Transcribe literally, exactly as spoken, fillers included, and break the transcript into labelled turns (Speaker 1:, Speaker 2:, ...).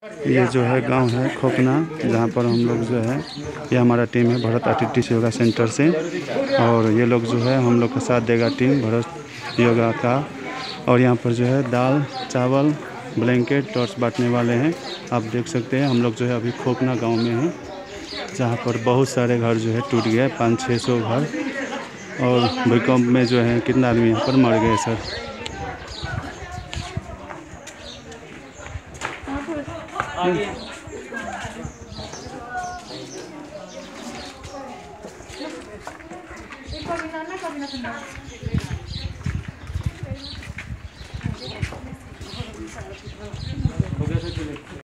Speaker 1: ये जो है गांव है खोकना, जहां पर हम लोग जो है, ये हमारा टीम है भरत आर्टिस्ट योगा सेंटर से। और ये लोग जो है हम लोग का साथ देगा टीम भरत योगा का। और यहाँ पर जो है दाल चावल ब्लैंकेट टॉर्च बांटने वाले हैं। आप देख सकते हैं हम लोग जो है अभी खोकना गांव में हैं, जहाँ पर बहुत सारे घर जो है टूट गए, पाँच छः सौ घर। और भूकंप में जो है कितना आदमी यहाँ पर मर गए sir.
Speaker 2: Ikaw, binana ka, binatanda.